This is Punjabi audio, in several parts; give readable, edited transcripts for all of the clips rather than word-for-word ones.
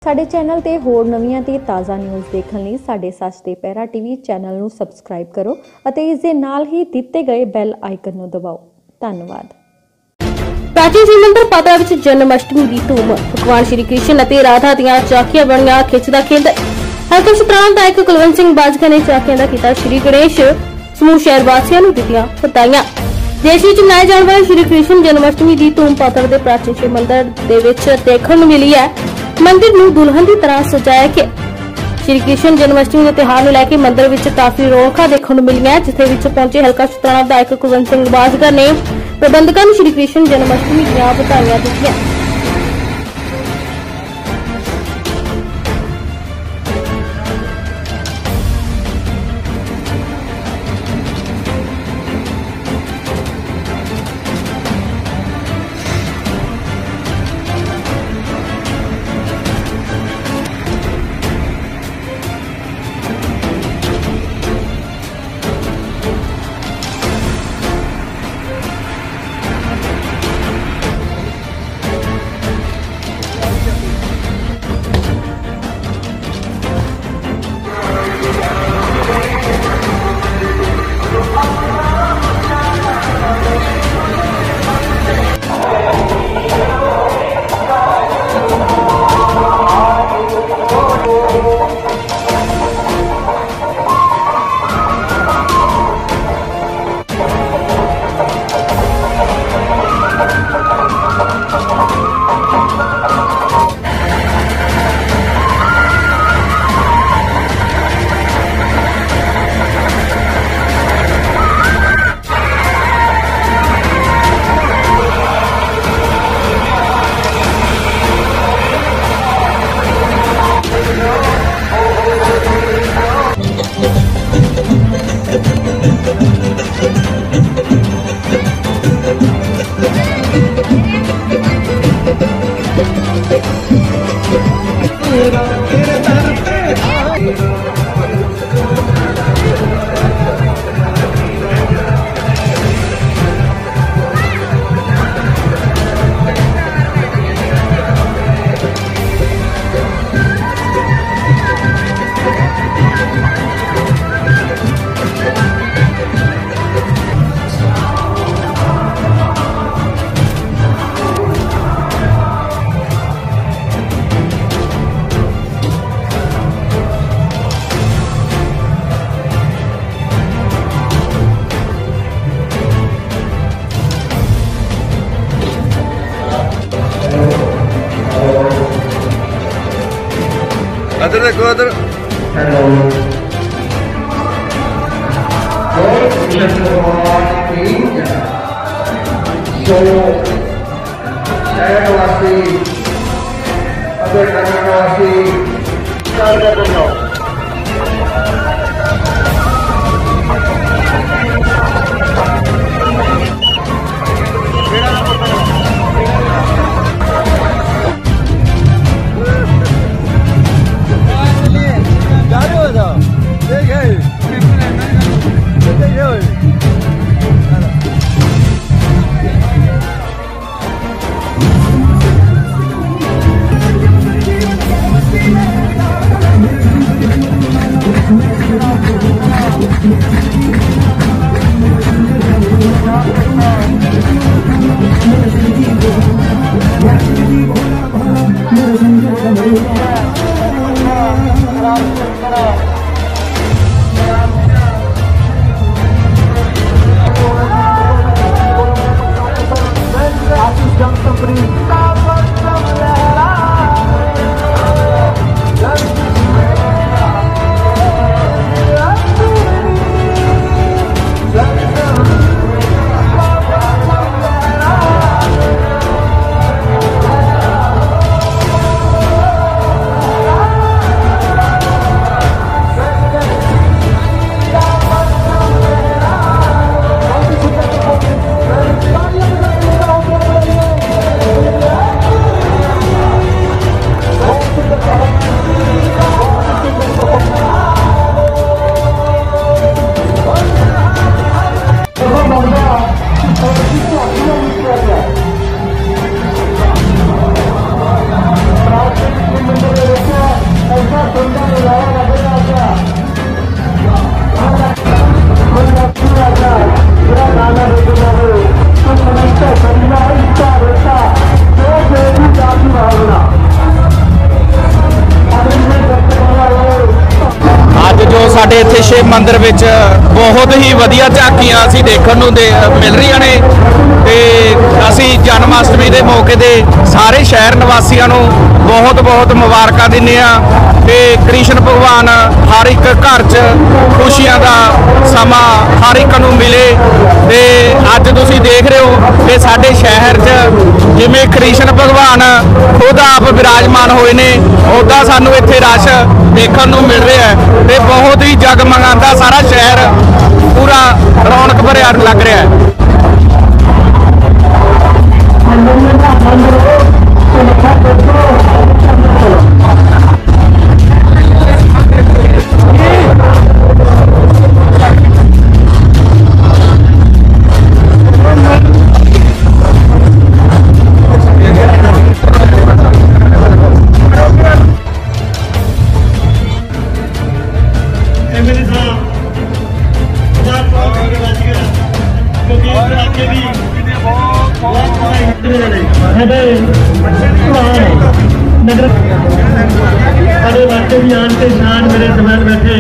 ਸਾਡੇ ਚੈਨਲ ਤੇ ਹੋਰ ਨਵੀਆਂ ਤੇ ਤਾਜ਼ਾ ਨਿਊਜ਼ ਦੇਖਣ ਲਈ ਸਾਡੇ ਸੱਚ ਦੇ ਪਹਿਰਾ ਟੀਵੀ ਚੈਨਲ ਨੂੰ ਸਬਸਕ੍ਰਾਈਬ ਕਰੋ ਅਤੇ ਇਸ ਦੇ ਨਾਲ ਹੀ ਦਿੱਤੇ ਗਏ ਬੈਲ ਆਈਕਨ ਨੂੰ ਦਬਾਓ। ਧੰਨਵਾਦ। प्राचीन श्री मंदिर पात्रा विच जन्माष्टमी की धूम। भगवान श्री कृष्ण ਅਤੇ राधा ਦੀਆਂ ਝਾਕੀਆਂ ਬਣੀਆਂ ਖਿੱਚ ਦਾ ਕੇਂਦਰ। ਹਲਕਾ ਸ਼ਤਰਾਲ ਵਿਧਾਇਕ ਕੁਲਵੰਤ ਸਿੰਘ ਬਾਜਵਾ ਨੇ ਝਾਕੀਆਂ ਦਾ ਕੀਤਾ श्री गणेश समूह शहर वासियों ਨੂੰ ਦਿੱਤੀਆਂ ਵਧਾਈਆਂ। देश ਵਿੱਚ ਮਨਾਏ ਜਾਣ ਵਾਲੇ श्री कृष्ण जन्माष्टमी की धूम पात्रा ਦੇ प्राचीन श्री मंदिर ਦੇ ਵਿੱਚ ਦੇਖਣ ਨੂੰ ਮਿਲੀ ਹੈ। मंदिर ਨੂੰ दुल्हन ਦੀ ਤਰ੍ਹਾਂ ਸਜਾਇਆ ਗਿਆ। श्री कृष्ण जन्माष्टमी ਦੇ ਤਿਉਹਾਰ ਨੂੰ ਲੈ ਕੇ ਮੰਦਿਰ ਵਿੱਚ ਕਾਫੀ ਰੌਣਕਾਂ ਦੇਖਣ ਨੂੰ ਮਿਲੀਆਂ, ਜਿੱਥੇ ਵਿੱਚ ਪਹੁੰਚੇ ਹਲਕਾ ਸ਼ਤਰਾਲ ਵਿਧਾਇਕ ਕੁਲਵੰਤ ਸਿੰਘ ਬਾਜਵਾ ਨੇ प्रबंधकों श्री कृष्ण जन्माष्टमी दी बधाइयां दी। अदर देखो अदर। हेलो शहरवासी अदर नगरवासी ਸਾਡੇ ਇੱਥੇ ਸ਼ਿਵ ਮੰਦਿਰ ਵਿੱਚ ਬਹੁਤ ਹੀ ਵਧੀਆ ਝਾਕੀਆਂ ਅਸੀਂ ਦੇਖਣ ਨੂੰ ਮਿਲ ਰਹੀਆਂ ਨੇ ਤੇ ਅਸੀਂ ਜਨਮ ਅਸ਼ਟਮੀ ਦੇ ਮੌਕੇ ਤੇ ਸਾਰੇ ਸ਼ਹਿਰ ਨਿਵਾਸੀਆਂ ਨੂੰ ਬਹੁਤ ਬਹੁਤ ਮੁਬਾਰਕਾਂ ਦਿੰਦੇ ਆ ਤੇ ਕ੍ਰਿਸ਼ਨ ਭਗਵਾਨ ਹਰ ਇੱਕ ਘਰ 'ਚ ਖੁਸ਼ੀਆਂ ਦਾ ਸਮਾਂ ਹਰ ਇੱਕ ਨੂੰ ਮਿਲੇ। ਤੇ ਅੱਜ ਤੁਸੀਂ ਦੇਖ ਰਹੇ ਹੋ ਕਿ ਸਾਡੇ ਸ਼ਹਿਰ 'ਚ ਜਿਵੇਂ ਕ੍ਰਿਸ਼ਨ ਭਗਵਾਨ ਖੁਦ ਆਪ ਵਿਰਾਜਮਾਨ ਹੋਏ ਨੇ ਉੱਦਾਂ ਸਾਨੂੰ ਇੱਥੇ ਰਸ਼ ਦੇਖਣ ਨੂੰ ਮਿਲ ਰਿਹਾ ਹੈ ਤੇ ਬਹੁਤ ਹੀ ਜਗਮਗਾਉਂਦਾ ਸਾਰਾ ਸ਼ਹਿਰ ਪੂਰਾ ਰੌਣਕ ਭਰਿਆ ਲੱਗ ਰਿਹਾ ਹੈ। ਸਾਡੇ ਇਲਾਕੇ ਦੀ ਆਨ ਤੇ ਸ਼ਾਨ ਮੇਰੇ ਸਮੇਤ ਬੈਠੇ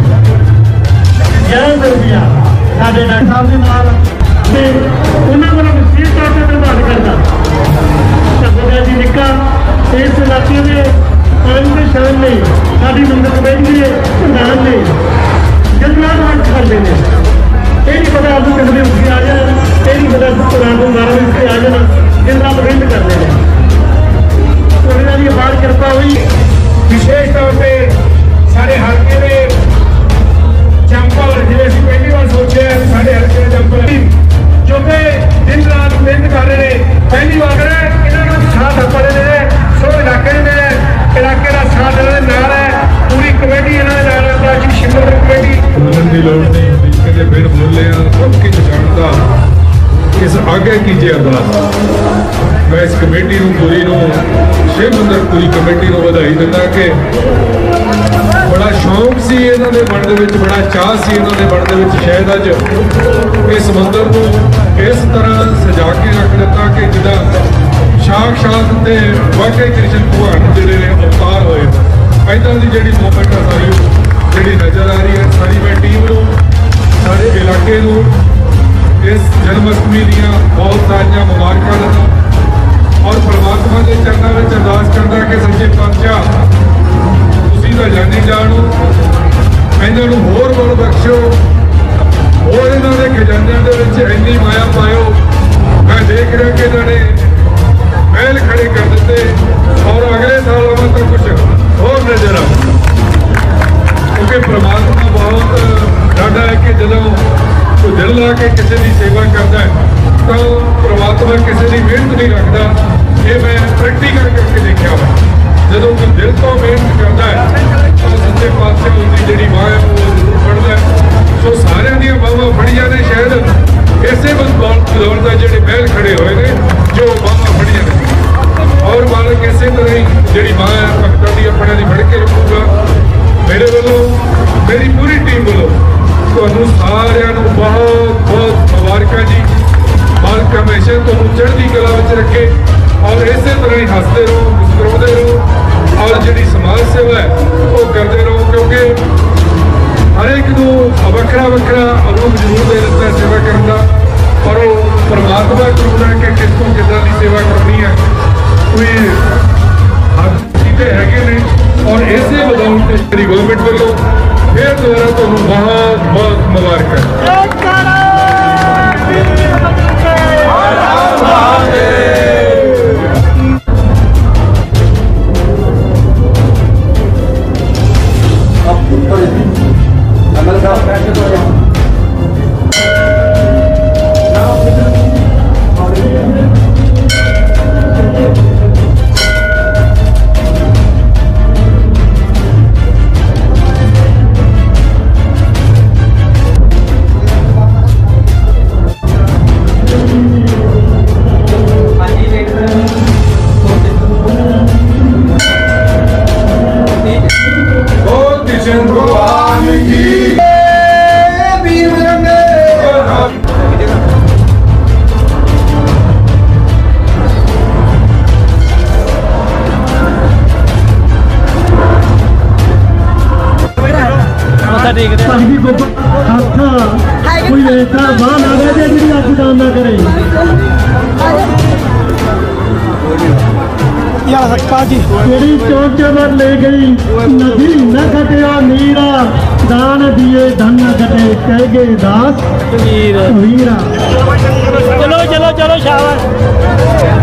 ਗਿਆਨ ਰੁਪਿਆ ਸਾਡੇ ਡਾਕਟਰ ਸਾਹਿਬ ਦੇ ਨਾਲ ਤੇ ਉਹਨਾਂ ਵੱਲੋਂ ਵਿਸ਼ੇਸ਼ ਤੌਰ ਤੇ ਧੰਨਵਾਦ ਕਰਦਾ ਸਭਾ ਜੀ ਨਿੱਕਾ ਇਸ ਇਲਾਕੇ ਦੇ ਆਨ ਤੇ ਸ਼ਾਨ ਲਈ ਸਾਡੀ ਮੰਦਰ ਕਮੇਟੀ ਦੇ ਪ੍ਰਧਾਨ ਨੇ ਜਜ਼ਬਾਤ ਵੰਡ ਕਰਦੇ ਨੇ। ਇਹ ਨਹੀਂ ਪਤਾ ਆਪ ਕਿਹਦੇ ਉੱਤੇ ਆ ਜਾਣ, ਇਹ ਨਹੀਂ ਪਤਾ ਰਾਤ ਨੂੰ 12 ਵਜੇ ਉੱਤੇ ਆ ਜਾਣ, ਦਿਨ ਰਾਤ ਮਿਹਨਤ ਕਰਦੇ ਨੇ। ਉਹਨਾਂ ਦੀ ਅਪਾਰ ਕਿਰਪਾ ਹੋਈ। ਵਿਸ਼ੇਸ਼ ਤੌਰ ਤੇ ਸਾਡੇ ਹਲਕੇ ਦੇ ਜੰਪਰ ਜਿਵੇਂ ਅਸੀਂ ਪਹਿਲੀ ਵਾਰ ਸੋਚਿਆ ਸਾਡੇ ਹਲਕੇ ਦੇ ਜੰਪਰ ਜੋ ਕਿ ਦਿਨ ਰਾਤ ਮਿਹਨਤ ਕਰ ਰਹੇ ਨੇ, ਪਹਿਲੀ ਵਾਰ ਇਹਨਾਂ ਨੂੰ ਸਾਥ ਆਪਾਂ ਦੇ ਨੇ। ਸੋ ਇਲਾਕੇ ਦੇ ਇਲਾਕੇ ਦਾ ਸਾਥ ਇਹਨਾਂ ਦੇ ਨਾਲ ਹੈ, ਪੂਰੀ ਕਮੇਟੀ ਇਹਨਾਂ ਦੇ ਨਾਲ ਹੈ। ਜੀ ਸ਼ਿਮਰ ਕਮੇਟੀ ਬੋਲਣ ਦੀ ਲੋੜ ਨਹੀਂ, ਕਿਤੇ ਬਿਨ ਬੋਲਿਆ ਸਭ ਕੁਝ ਜਾਣਦਾ ਇਸ ਆਗੇ ਕੀਜੇ ਅਰਦਾਸ। ਮੈਂ ਇਸ ਕਮੇਟੀ ਨੂੰ ਪੂਰੀ ਨੂੰ ਸ਼ਿਵ ਮੰਦਿਰ ਪੂਰੀ ਕਮੇਟੀ ਨੂੰ ਵਧਾਈ ਦਿੰਦਾ ਕਿ ਬੜਾ ਸ਼ੌਂਕ ਸੀ ਇਹਨਾਂ ਦੇ ਮਨ ਦੇ ਵਿੱਚ, ਬੜਾ ਚਾਅ ਸੀ ਇਹਨਾਂ ਦੇ ਮਨ ਦੇ ਵਿੱਚ। ਸ਼ਾਇਦ ਅੱਜ ਇਸ ਮੰਦਿਰ ਨੂੰ ਇਸ ਤਰ੍ਹਾਂ ਸਜਾ ਕੇ ਰੱਖ ਦਿੱਤਾ ਕਿ ਜਿਹਦਾ ਸਾਖਸ਼ਾਤ ਤੇ ਵਾਕਈ ਕ੍ਰਿਸ਼ਨ ਭਗਵਾਨ ਜਿਹੜੇ ਨੇ ਅਵਤਾਰ ਹੋਏ। ਇੱਦਾਂ ਦੀ ਜਿਹੜੀ ਮੂਵਮੈਂਟ ਆ ਸਾਰੀ ਜਿਹੜੀ ਨਜ਼ਰ ਆ ਰਹੀ ਹੈ। ਸਾਰੀ ਮੈਂ ਟੀਮ ਨੂੰ, ਸਾਰੇ ਇਲਾਕੇ ਨੂੰ ਇਸ ਜਨਮ ਅਸ਼ਟਮੀ ਦੀਆਂ ਬਹੁਤ ਸਾਰੀਆਂ ਮੁਬਾਰਕਾਂ ਦਿੰਦਾ ਔਰ ਪਰਮਾਤਮਾ ਦੇ ਚਰਨਾਂ ਵਿੱਚ ਅਰਦਾਸ ਕਰਦਾ ਕਿ ਸੱਚੇ ਪਾਤਸ਼ਾਹ ਤੁਸੀਂ ਤਾਂ ਜਾਣੀ ਜਾਣੋ, ਇਹਨਾਂ ਨੂੰ ਹੋਰ ਬਲ ਬਖਸ਼ੋ, ਹੋਰ ਇਹਨਾਂ ਦੇ ਖਜ਼ਾਨਿਆਂ ਦੇ ਵਿੱਚ ਇੰਨੀ ਮਾਇਆ ਪਾਇਓ। ਮੈਂ ਦੇਖ ਰਿਹਾ ਕਿ ਇਹਨਾਂ ਨੇ ਮਹਿਲ ਖੜੇ ਕਰ ਦਿੱਤੇ ਔਰ ਅਗਲੇ ਸਾਲ ਆਵਾਂ ਤਾਂ ਕੁਝ ਹੋਰ ਨਜ਼ਰ ਆ, ਕਿਉਂਕਿ ਪਰਮਾਤਮਾ ਬਹੁਤ ਡਾਢਾ ਹੈ ਕਿ ਜਦੋਂ ਕੋਈ ਦਿਲ ਲਾ ਕੇ ਕਿਸੇ ਦੀ ਸੇਵਾ ਕਰਦਾ ਹੈ ਤਾਂ ਪਰਮਾਤਮਾ ਕਿਸੇ ਦੀ ਮਿਹਨਤ ਨਹੀਂ ਰੱਖਦਾ। ਇਹ ਮੈਂ ਪ੍ਰੈਕਟੀਕਲ ਕਰਕੇ ਦੇਖਿਆ ਵਾ। ਜਦੋਂ ਕੋਈ ਦਿਲ ਤੋਂ ਮਿਹਨਤ ਕਰਦਾ ਹੈ ਤਾਂ ਸੱਚੇ ਪਾਤਸ਼ਾਹ ਉਹਦੀ ਜਿਹੜੀ ਬਾਂਹ ਹੈ ਉਹ ਜ਼ਰੂਰ ਫੜਦਾ ਹੈ। ਸੋ ਸਾਰਿਆਂ ਦੀਆਂ ਬਾਹਾਂ ਫੜੀਆਂ ਨੇ, ਸ਼ਾਇਦ ਇਸੇ ਬਦੌਲਤ ਦਾ ਜਿਹੜੇ ਮਹਿਲ ਖੜੇ ਹੋਏ ਨੇ ਜੋ ਬਾਹਾਂ ਫੜੀਆਂ ਨੇ। ਔਰ ਮਾਲਕ ਇਸੇ ਤਰ੍ਹਾਂ ਹੀ ਜਿਹੜੀ ਬਾਂਹ ਹੈ ਭਗਤਾਂ ਦੀ ਆਪਣਿਆਂ ਦੀ ਫੜ ਕੇ ਰੱਖੂਗਾ। ਮੇਰੇ ਵੱਲੋਂ, ਮੇਰੀ ਪੂਰੀ ਟੀਮ ਵੱਲੋਂ ਤੁਹਾਨੂੰ ਸਾਰਿਆਂ ਨੂੰ ਬਹੁਤ ਬਹੁਤ ਮੁਬਾਰਕਾਂ ਜੀ। ਮਾਲਕ ਹਮੇਸ਼ਾ ਤੁਹਾਨੂੰ ਚੜ੍ਹਦੀ ਕਲਾ ਵਿੱਚ ਰੱਖੇ ਔਰ ਇਸੇ ਤਰ੍ਹਾਂ ਹੀ ਹੱਸਦੇ ਰਹੋ, ਮੁਸਕਰਾਉਂਦੇ ਰਹੋ ਔਰ ਜਿਹੜੀ ਸਮਾਜ ਸੇਵਾ ਹੈ ਉਹ ਕਰਦੇ ਰਹੋ, ਕਿਉਂਕਿ ਹਰ ਇੱਕ ਨੂੰ ਵੱਖਰਾ ਵੱਖਰਾ ਅਨੂਪ ਜ਼ਰੂਰ ਦੇ ਦਿੱਤਾ ਸੇਵਾ ਕਰਨ ਦਾ, ਪਰ ਉਹ ਪਰਮਾਤਮਾ ਕਰੂਗਾ ਕਿ ਕਿਸ ਤੋਂ ਕਿੱਦਾਂ ਦੀ ਸੇਵਾ ਕਰਨੀ ਹੈ। ਕੋਈ ਹੱਥ ਕੀਤੇ ਹੈਗੇ ਨੇ ਔਰ ਇਸੇ ਬਦੌਲਤ ਜਿਹੜੀ ਗਵਰਨਮੈਂਟ ਵੱਲੋਂ ਫਿਰ ਦੁਬਾਰਾ ਤੁਹਾਨੂੰ ਬਹੁਤ ਬਹੁਤ ਮੁਬਾਰਕਾਂ। देखते हैं पगड़ी को हाथ कोई ऐसा बाल आ गया जी आप दान ना करें तेरी चौक पर ले गई नदी न घटिया नीरा दान दिए धन न घटे कह गए दास वीरा चलो चलो चलो शाबाश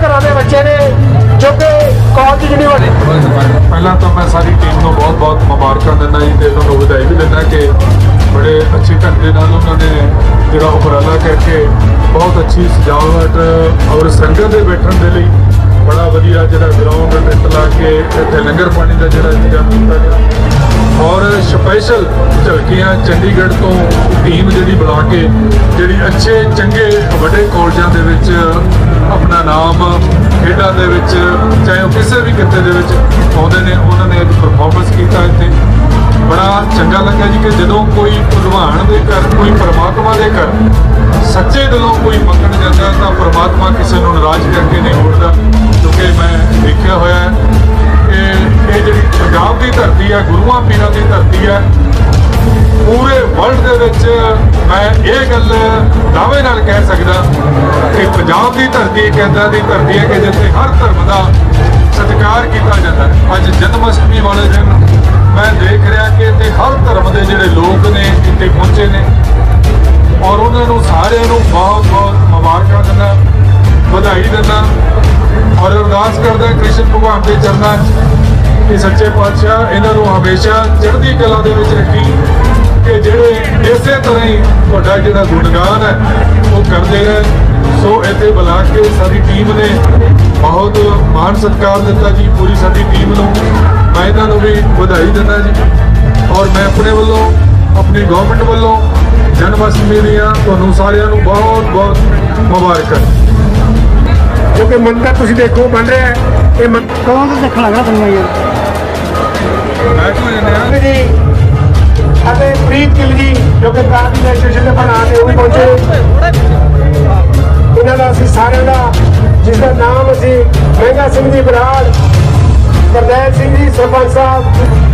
ਘਰਾਂ ਦੇ ਬੱਚੇ ਨੇ ਜੋ ਕਿ ਕਾਲਜ ਯੂਨੀਵਰਸਿਟੀ। ਪਹਿਲਾਂ ਤਾਂ ਮੈਂ ਸਾਰੀ ਟੀਮ ਨੂੰ ਬਹੁਤ ਮੁਬਾਰਕਾਂ ਦਿੰਦਾ ਜੀ ਤੇ ਉਹਨਾਂ ਨੂੰ ਵਧਾਈ ਵੀ ਦਿੰਦਾ ਕਿ ਬੜੇ ਅੱਛੇ ਢੰਗ ਦੇ ਨਾਲ ਉਹਨਾਂ ਨੇ ਜਿਹੜਾ ਉਪਰਾਲਾ ਕਰਕੇ ਬਹੁਤ ਅੱਛੀ ਸਜਾਵਟ ਔਰ ਸੰਗਤ ਦੇ ਬੈਠਣ ਦੇ ਲਈ ਬੜਾ ਵਧੀਆ ਜਿਹੜਾ ਗਰਾਊਂਡ ਟੈਂਟ ਲਾ ਕੇ ਇੱਥੇ ਲੰਗਰ ਪਾਣੀ ਦਾ ਜਿਹੜਾ ਇੰਤਜ਼ਾਮ ਕੀਤਾ ਗਿਆ ਔਰ ਸਪੈਸ਼ਲ ਝਲਕੀਆਂ ਚੰਡੀਗੜ੍ਹ ਤੋਂ ਟੀਮ ਜਿਹੜੀ ਬੁਲਾ ਕੇ ਜਿਹੜੀ ਅੱਛੇ ਚੰਗੇ ਵੱਡੇ ਕਾਲਜਾਂ ਦੇ ਵਿੱਚ ਆਪਣਾ ਨਾਮ ਖੇਡਾਂ ਦੇ ਵਿੱਚ ਚਾਹੇ ਉਹ ਕਿਸੇ ਵੀ ਕਿੱਤੇ ਦੇ ਵਿੱਚ ਆਉਂਦੇ ਨੇ ਉਹਨਾਂ ਨੇ ਅੱਜ ਪਰਫਾਰਮੈਂਸ ਕੀਤਾ ਇੱਥੇ ਬੜਾ ਚੰਗਾ ਲੱਗਾ ਜੀ ਕਿ ਜਦੋਂ ਕੋਈ ਭਗਵਾਨ ਦੇ ਘਰ ਕੋਈ ਪਰਮਾਤਮਾ ਦੇ ਘਰ ਸੱਚੇ ਦਿਲੋਂ ਕੋਈ ਮੰਗਣ ਜਾਂਦਾ ਤਾਂ ਪਰਮਾਤਮਾ ਕਿਸੇ ਨੂੰ ਨਾਰਾਜ਼ ਕਰਕੇ ਨਹੀਂ ਮੋੜਦਾ ਕਿਉਂਕਿ ਮੈਂ ਦੇਖਿਆ ਹੋਇਆ ਕਿ ਇਹ ਜਿਹੜੀ ਪੰਜਾਬ ਦੀ ਧਰਤੀ ਹੈ ਗੁਰੂਆਂ ਪੀਰਾਂ ਦੀ ਧਰਤੀ ਹੈ ਪੂਰੇ ਵਰਲਡ ਦੇ ਵਿੱਚ ਮੈਂ ਇਹ ਗੱਲ ਦਾਅਵੇ ਨਾਲ ਕਹਿ ਸਕਦਾ ਕਿ ਪੰਜਾਬ ਦੀ ਧਰਤੀ ਇੱਕ ਇੱਦਾਂ ਦੀ ਧਰਤੀ ਹੈ ਕਿ ਜਿੱਥੇ ਹਰ ਧਰਮ ਦਾ ਸਤਿਕਾਰ ਕੀਤਾ ਜਾਂਦਾ ਹੈ। ਅੱਜ ਜਨਮ ਅਸ਼ਟਮੀ ਵਾਲੇ ਦਿਨ ਮੈਂ ਦੇਖ ਰਿਹਾ ਕਿ ਇੱਥੇ ਹਰ ਧਰਮ ਦੇ ਜਿਹੜੇ ਲੋਕ ਨੇ ਇੱਥੇ ਪਹੁੰਚੇ ਨੇ ਔਰ ਉਹਨਾਂ ਨੂੰ ਸਾਰਿਆਂ ਨੂੰ ਬਹੁਤ ਮੁਬਾਰਕਾਂ ਦਿੰਦਾ ਵਧਾਈ ਦਿੰਦਾ ਔਰ ਅਰਦਾਸ ਕਰਦਾ ਕ੍ਰਿਸ਼ਨ ਭਗਵਾਨ ਦੇ ਚਰਨਾਂ 'ਚ ਕਿ ਸੱਚੇ ਪਾਤਸ਼ਾਹ ਇਹਨਾਂ ਨੂੰ ਹਮੇਸ਼ਾ ਚੜ੍ਹਦੀ ਕਲਾ ਦੇ ਵਿੱਚ ਰੱਖੀ ਕਿ ਜਿਹੜੇ ਇਸੇ ਤਰ੍ਹਾਂ ਹੀ ਤੁਹਾਡਾ ਜਿਹੜਾ ਗੁਣਗਾਨ ਹੈ ਉਹ ਕਰਦੇ ਰਹੇ। ਸੋ ਇੱਥੇ ਬੁਲਾ ਕੇ ਸਾਡੀ ਟੀਮ ਨੇ ਬਹੁਤ ਮਾਣ ਸਤਿਕਾਰ ਦਿੱਤਾ ਜੀ ਪੂਰੀ ਸਾਡੀ ਟੀਮ ਨੂੰ ਮੈਂ ਇਹਨਾਂ ਨੂੰ ਵੀ ਵਧਾਈ ਦਿੰਦਾ ਜੀ ਔਰ ਮੈਂ ਆਪਣੇ ਵੱਲੋਂ ਆਪਣੀ ਗਵਰਨਮੈਂਟ ਵੱਲੋਂ ਜਨਮ ਅਸ਼ਟਮੀ ਦੀਆਂ ਤੁਹਾਨੂੰ ਸਾਰਿਆਂ ਨੂੰ ਬਹੁਤ ਮੁਬਾਰਕਾਂ। ਜੋ ਕਿ ਮੰਦਰ ਤੁਸੀਂ ਦੇਖੋ ਬਣ ਰਿਹਾ ਹੈ ਇਹ ਕਦੋਂ ਤੋਂ ਦੇਖਣ ਲੱਗਾ ਤੁਹਾਨੂੰ ਯਾਰ ਮੈਂ ਕਿਉਂ ਜਾਂਦੇ ਜੀ ਅਤੇ ਪ੍ਰੀਤ ਗਿੱਲ ਜੀ ਜੋ ਕਿ ਕਾਫੀ ਸਟੇਸ਼ਨ ਦੇ ਬਣਾ ਕੇ ਉਹ ਵੀ ਪਹੁੰਚੇ ਇਹਨਾਂ ਦਾ ਅਸੀਂ ਸਾਰਿਆਂ ਦਾ ਜਿਸ ਦਾ ਨਾਮ ਅਸੀਂ ਮਹਿੰਗਾ ਸਿੰਘ ਜੀ ਬਰਾੜ ਗੁਰਦੇਵ ਸਿੰਘ ਜੀ ਸਰਪੰਚ ਸਾਹਿਬ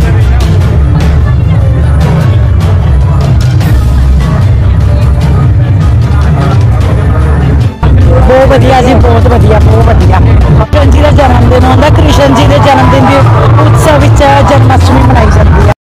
ਬਹੁਤ ਵਧੀਆ ਜੀ ਬਹੁਤ ਵਧੀਆ ਕ੍ਰਿਸ਼ਨ ਜੀ ਦਾ ਜਨਮ ਦਿਨ ਹੁੰਦਾ ਕ੍ਰਿਸ਼ਨ ਜੀ ਦੇ ਜਨਮ ਦਿਨ ਦੇ ਉਤਸਵ ਵਿੱਚ ਜਨਮ ਅਸ਼ਟਮੀ ਮਨਾਈ ਜਾਂਦੀ ਹੈ।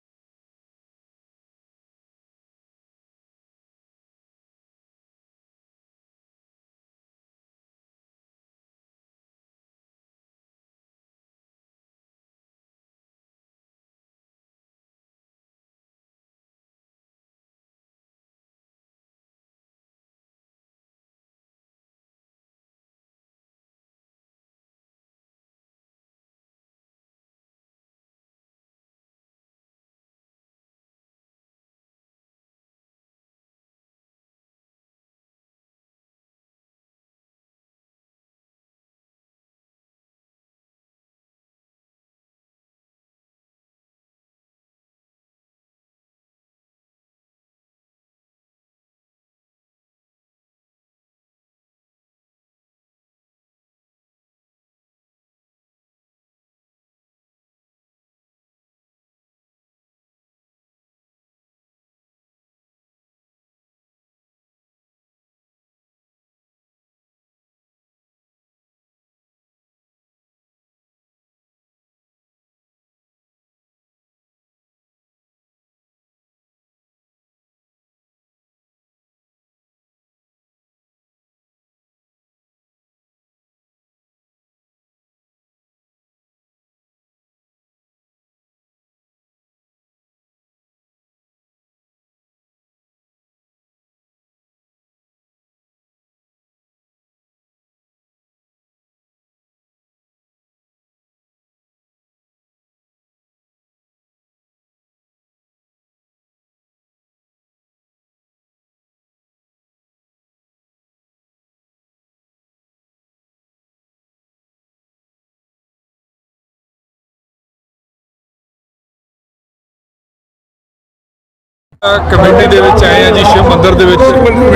ਕਮੇਟੀ ਦੇ ਵਿੱਚ ਆਏ ਆ ਜੀ ਸ਼ਿਵ ਮੰਦਿਰ ਦੇ ਵਿੱਚ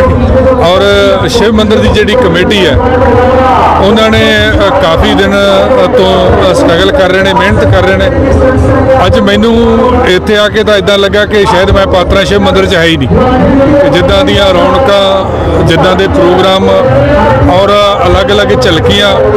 ਔਰ ਸ਼ਿਵ ਮੰਦਿਰ ਦੀ ਜਿਹੜੀ ਕਮੇਟੀ ਹੈ ਉਹਨਾਂ ਨੇ ਕਾਫੀ ਦਿਨ ਤੋਂ ਸਟਰਗਲ ਕਰ ਰਹੇ ਨੇ ਮਿਹਨਤ ਕਰ ਰਹੇ ਨੇ। ਅੱਜ ਮੈਨੂੰ ਇੱਥੇ ਆ ਕੇ ਤਾਂ ਇਦਾਂ ਲੱਗਾ ਕਿ ਸ਼ਾਇਦ ਮੈਂ ਪਾਤਰਾ ਸ਼ਿਵ ਮੰਦਿਰ 'ਚ ਹੈ ਹੀ ਨਹੀਂ। ਜਿੱਦਾਂ ਦੀਆਂ ਰੌਣਕਾਂ ਜਿੱਦਾਂ ਦੇ ਪ੍ਰੋਗਰਾਮ ਔਰ ਅਲੱਗ-ਅਲੱਗ ਝਲਕੀਆਂ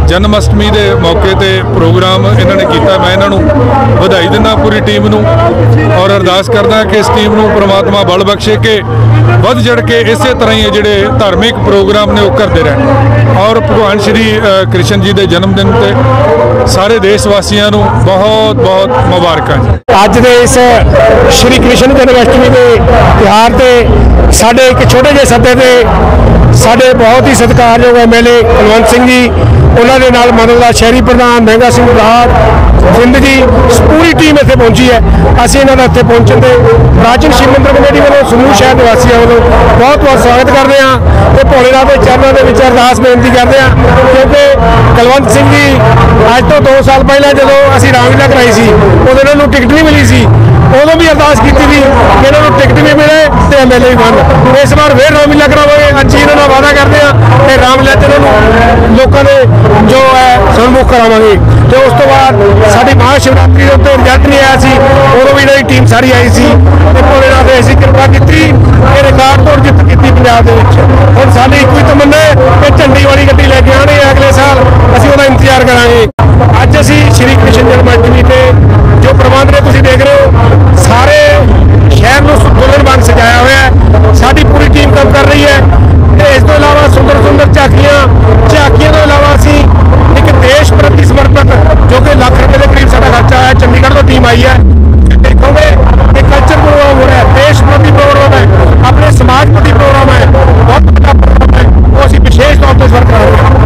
ਜਨਮ ਅਸ਼ਟਮੀ ਦੇ ਮੌਕੇ ਤੇ ਪ੍ਰੋਗਰਾਮ ਇਹਨਾਂ ਨੇ ਕੀਤਾ। ਮੈਂ ਇਹਨਾਂ ਨੂੰ ਵਧਾਈ ਦਿੰਦਾ ਪੂਰੀ ਟੀਮ ਨੂੰ, ਔਰ ਅਰਦਾਸ ਕਰਦਾ ਕਿ ਇਸ ਟੀਮ ਨੂੰ ਪ੍ਰਮਾਤਮਾ ਬਲ ਬਖਸ਼ੇ ਕਿ ਵੱਧ ਚੜ ਕੇ ਇਸੇ ਤਰ੍ਹਾਂ ਹੀ ਜਿਹੜੇ ਧਾਰਮਿਕ ਪ੍ਰੋਗਰਾਮ ਨੇ ਉਹ ਕਰਦੇ ਰਹਿਣ। ਔਰ ਭਗਵਾਨ ਸ਼੍ਰੀ ਕ੍ਰਿਸ਼ਨ ਜੀ ਦੇ ਜਨਮ ਦਿਨ ਤੇ ਸਾਰੇ ਦੇਸ਼ ਵਾਸੀਆਂ ਨੂੰ ਬਹੁਤ ਬਹੁਤ ਮੁਬਾਰਕਾਂ ਜੀ। ਅੱਜ ਦੇ ਇਸ ਸ਼੍ਰੀ ਕ੍ਰਿਸ਼ਨ ਜਨਮ ਅਸ਼ਟਮੀ ਦੇ ਤਿਉਹਾਰ ਤੇ ਸਾਡੇ ਇੱਕ ਛੋਟੇ ਜਿਹੇ ਸੱਦੇ ਤੇ ਸਾਡੇ ਬਹੁਤ ਹੀ ਸਤਿਕਾਰਯੋਗ ਐਮਐਲਏ ਕੁਲਵੰਤ ਸਿੰਘ ਜੀ, ਉਹਨਾਂ ਦੇ ਨਾਲ ਮਦਦ ਦਾ ਸ਼ਹਿਰੀ ਪ੍ਰਧਾਨ ਮਹਿੰਗਾ ਸਿੰਘ ਬਰਾੜ, ਜਿੰਦ ਜੀ, ਪੂਰੀ ਟੀਮ ਇੱਥੇ ਪਹੁੰਚੀ ਹੈ। ਅਸੀਂ ਇਹਨਾਂ ਦਾ ਇੱਥੇ ਪਹੁੰਚਣ ਤੇ ਪ੍ਰਾਚੀਨ ਸ਼ਿਵ ਮੰਦਿਰ ਕਮੇਟੀ ਵੱਲੋਂ ਸਮੂਹ ਸ਼ਹਿਰ ਨਿਵਾਸੀਆਂ ਵੱਲੋਂ ਬਹੁਤ ਬਹੁਤ ਸਵਾਗਤ ਕਰਦੇ ਹਾਂ ਤੇ ਭੋਲੇਨਾਥ ਦੇ ਚਰਨਾਂ ਦੇ ਵਿੱਚ ਅਰਦਾਸ ਬੇਨਤੀ ਕਰਦੇ ਹਾਂ, ਕਿਉਂਕਿ ਕੁਲਵੰਤ ਸਿੰਘ ਜੀ ਅੱਜ ਤੋਂ 2 ਸਾਲ ਪਹਿਲਾਂ ਜਦੋਂ ਅਸੀਂ ਰਾਮਲੀਲਾ ਕਰਾਈ ਸੀ ਉਦੋਂ ਇਹਨਾਂ ਨੂੰ ਟਿਕਟ ਨਹੀਂ ਮਿਲੀ ਸੀ, ਉਦੋਂ ਵੀ ਅਰਦਾਸ ਕੀਤੀ ਸੀ ਕਿ ਇਹਨਾਂ ਨੂੰ ਟਿਕਟ ਵੀ ਮਿਲੇ ਤੇ ਐਮਐਲਏ ਵੀ ਬਣ। ਇਸ ਵਾਰ ਫਿਰ ਰਾਮਲੀਲਾ ਕਰਾਵਾਂਗੇ। ਅਸੀਂ ਇਹਨਾਂ ਨਾਲ ਵਾਅਦਾ ਕਰਦੇ ਹਾਂ ਕਿ ਰਾਮਲੀਲਾ ਤੇ ਇਹਨਾਂ ਨੂੰ ਲੋਕਾਂ ਦੇ ਜੋ ਹੈ ਸਨਮੁਖ ਕਰਾਵਾਂਗੇ। ਤੇ ਉਸ ਤੋਂ ਬਾਅਦ ਸਾਡੀ ਮਹਾ ਸ਼ਿਵਰਾਤਰੀ ਦੇ ਉੱਤੇ ਰਿਜ਼ਲਟ ਨਹੀਂ ਆਇਆ ਸੀ, ਉਦੋਂ ਵੀ ਇਹਨਾਂ ਦੀ ਟੀਮ ਸਾਰੀ ਆਈ ਸੀ ਤੇ ਭੋਲੇਨਾਥ ਨੇ ਅਸੀਂ ਕਿਰਪਾ ਕੀਤੀ ਇਹ ਰਿਕਾਰਡ ਤੋੜ ਜਿੱਤ ਕੀਤੀ ਪੰਜਾਬ ਦੇ ਵਿੱਚ। ਹੁਣ ਸਾਡੀ ਇੱਕੋ ਹੀ ਤਮੰਨਾ ਹੈ ਕਿ ਝੰਡੀ ਵਾਲੀ ਗੱਡੀ ਲੈ ਕੇ ਆਉਣੀ ਹੈ ਅਗਲੇ ਸਾਲ, ਅਸੀਂ ਉਹਦਾ ਇੰਤਜ਼ਾਰ ਕਰਾਂਗੇ। ਅੱਜ ਅਸੀਂ ਸ਼੍ਰੀ ਕ੍ਰਿਸ਼ਨ ਜਨਮ ਅਸ਼ਟਮੀ ਤੇ ਜੋ ਪ੍ਰਬੰਧ ਨੇ ਤੁਸੀਂ ਦੇਖ ਰਹੇ ਹੋ, ਸਾਰੇ ਸ਼ਹਿਰ ਨੂੰ ਦੁਲਹਨ ਵਾਂਗ ਸਜਾਇਆ ਹੋਇਆ ਹੈ। ਸਾਡੀ ਪੂਰੀ ਟੀਮ ਕੰਮ ਕਰ ਰਹੀ ਹੈ ਤੇ ਇਸ ਤੋਂ ਇਲਾਵਾ ਸੁੰਦਰ ਸੁੰਦਰ ਝਾਕੀਆਂ ਤੋਂ ਇਲਾਵਾ ਅਸੀਂ ਇੱਕ ਦੇਸ਼ ਪ੍ਰਤੀ ਸਮਰਪਿਤ ਜੋ ਕਿ ਲੱਖ ਰੁਪਏ ਦੇ ਕਰੀਬ ਸਾਡਾ ਖਰਚਾ ਆਇਆ, ਚੰਡੀਗੜ੍ਹ ਤੋਂ ਟੀਮ ਆਈ ਹੈ। ਦੇਖੋਗੇ ਕਿ ਕਲਚਰ ਪ੍ਰੋਗਰਾਮ ਹੋ ਰਿਹਾ ਹੈ, ਦੇਸ਼ ਪ੍ਰਤੀ ਪ੍ਰੋਗਰਾਮ ਹੈ, ਆਪਣੇ ਸਮਾਜ ਪ੍ਰਤੀ ਪ੍ਰੋਗਰਾਮ ਹੈ, ਬਹੁਤ ਵੱਡਾ ਪ੍ਰੋਗਰਾਮ ਹੈ, ਉਹ ਅਸੀਂ ਵਿਸ਼ੇਸ਼ ਤੌਰ ਤੇ ਇਸ ਵਾਰ ਕਰਾਂਗੇ।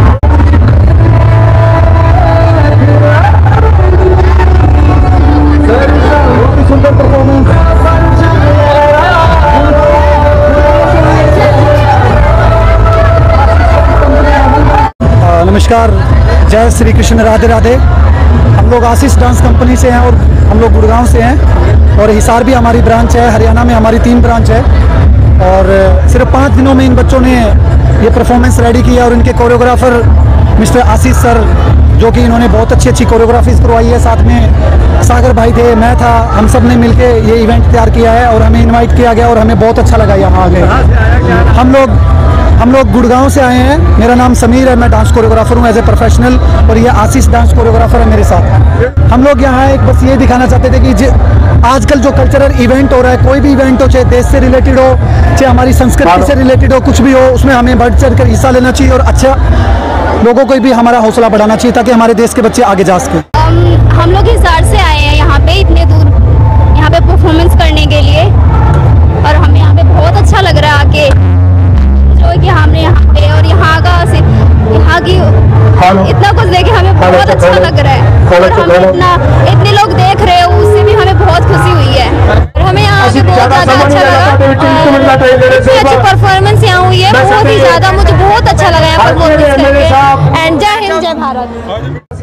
नमस्कार, जय श्री कृष्ण, राधे राधे। हम लोग आशीष डांस कंपनी से हैं और हम लोग गुड़गांव से हैं और हिसार भी हमारी ब्रांच है। हरियाणा में हमारी 3 ब्रांच है और सिर्फ 5 दिनों में इन बच्चों ने ये परफॉर्मेंस रेडी किया और इनके कोरियोग्राफर मिस्टर आशीष सर, जो कि इन्होंने बहुत अच्छी कोरियोग्राफीज करवाई है। साथ में सागर भाई थे, मैं था, हम सब ने मिलके ये इवेंट तैयार किया है और हमें इनवाइट किया गया और हमें बहुत अच्छा लगा यहाँ आ गए। हम लोग गुड़गांव से आए हैं। मेरा नाम समीर है, मैं डांस कोरियोग्राफर हूँ एज ए प्रोफेशनल, और ये आशीष डांस कोरियोग्राफर है मेरे साथ। हम लोग यहाँ एक बस ये दिखाना चाहते थे कि आजकल जो कल्चरल इवेंट हो रहा है, कोई भी इवेंट हो, चाहे देश से रिलेटेड हो, चाहे हमारी संस्कृति से रिलेटेड हो, कुछ भी हो, उसमें हमें बढ़ चढ़ कर हिस्सा लेना चाहिए और अच्छा लोगों को भी हमारा हौसला बढ़ाना चाहिए ताकि हमारे देश के बच्चे आगे जा सकें। हम लोग हिसार से आए हैं यहाँ पे, इतने दूर यहाँ पे परफॉर्मेंस करने के लिए, और हमें यहाँ पे बहुत अच्छा लग रहा है आके, जो कि हमने यहाँ पे और यहाँ की इतना कुछ देखे हमें बहुत अच्छा लग रहा है, और हमें इतने लोग देख रहे हो उससे भी हमें बहुत खुशी हुई है। और हमें यहाँ आके बहुत ज़्यादा अच्छा लगा, इतनी अच्छी परफॉर्मेंस यहाँ हुई है, बहुत ही ज़्यादा मुझे बहुत अच्छा लगा यहाँ परफॉर्मेंस करके। एंड जय हिंद, जय भारत।